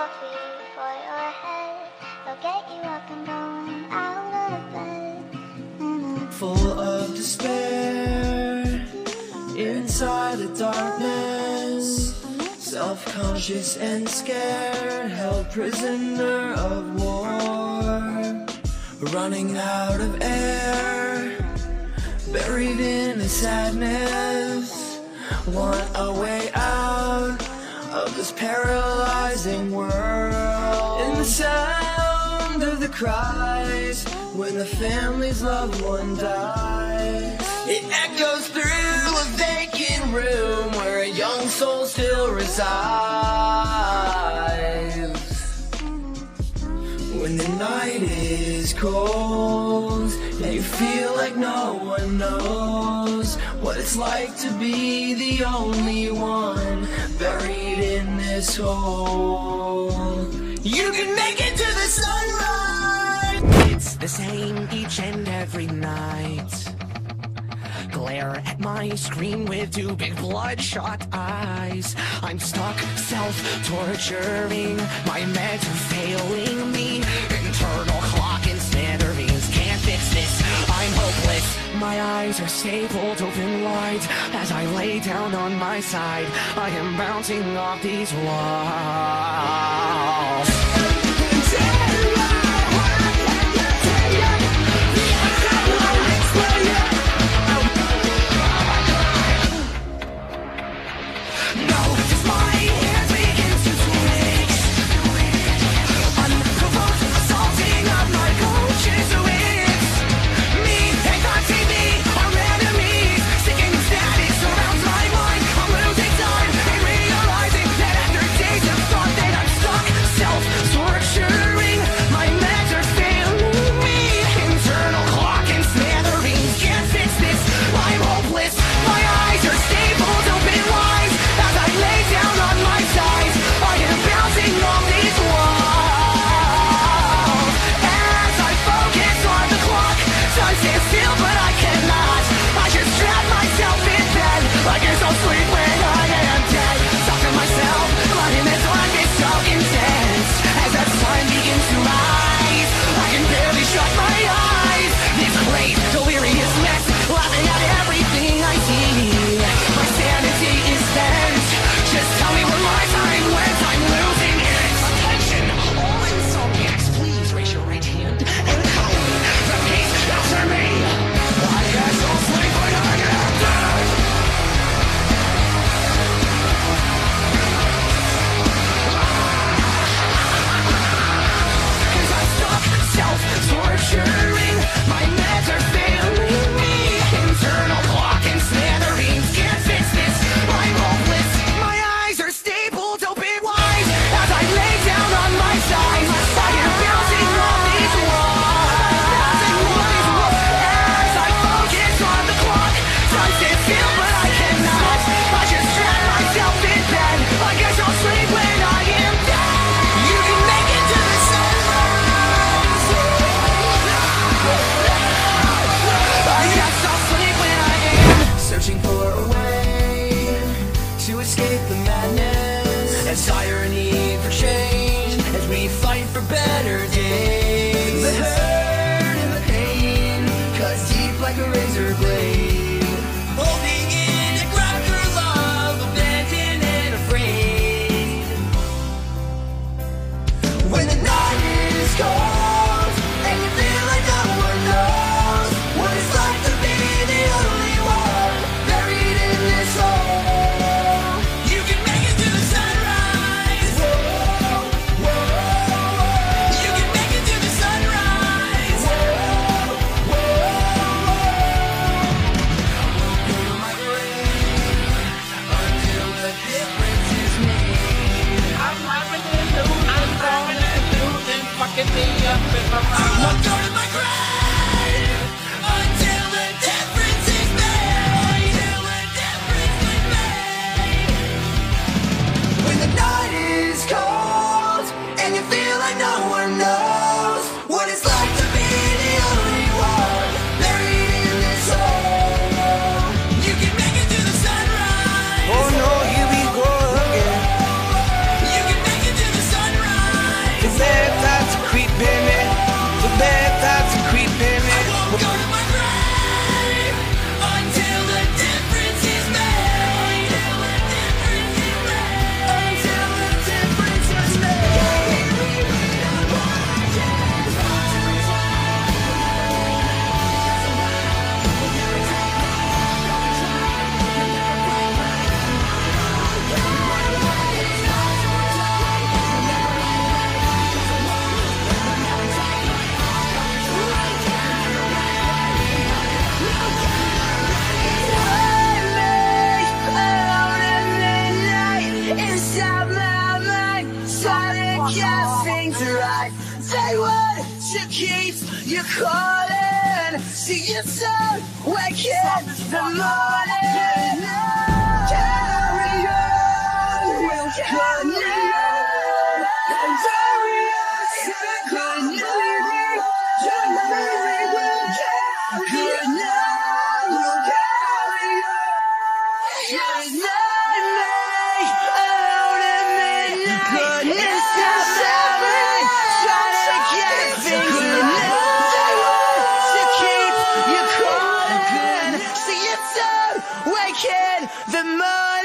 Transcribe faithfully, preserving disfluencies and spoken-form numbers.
coffee for your head. They'll get you up and going out of bed. And full of despair, inside the darkness, self-conscious and scared, held prisoner of war, running out of air, buried in a sadness, want a way out of this paralyzing world. In the sound of the cries when the family's loved one dies, it echoes through a vacant room where a young soul still resides. When the night is cold and you feel like no one knows what it's like to be the only one buried in this hole, you can make it to the sunrise. It's the same each and every night. Glare at my screen with two big bloodshot eyes. I'm stuck self-torturing, my meds are failing me. Internal clock and smithereens, can't fix this, I'm hopeless. My eyes are stapled open wide as I lay down on my side. I am bouncing off these walls. You can to keep you calling. See you soon, wake in the morning. Carry on, we'll carry on. Carry on, good night. Carry will carry on, we'll carry on. Good night, night, out in midnight. Good night, seven, trying to get things right. To keep you calling. See you soon, wake in the morning.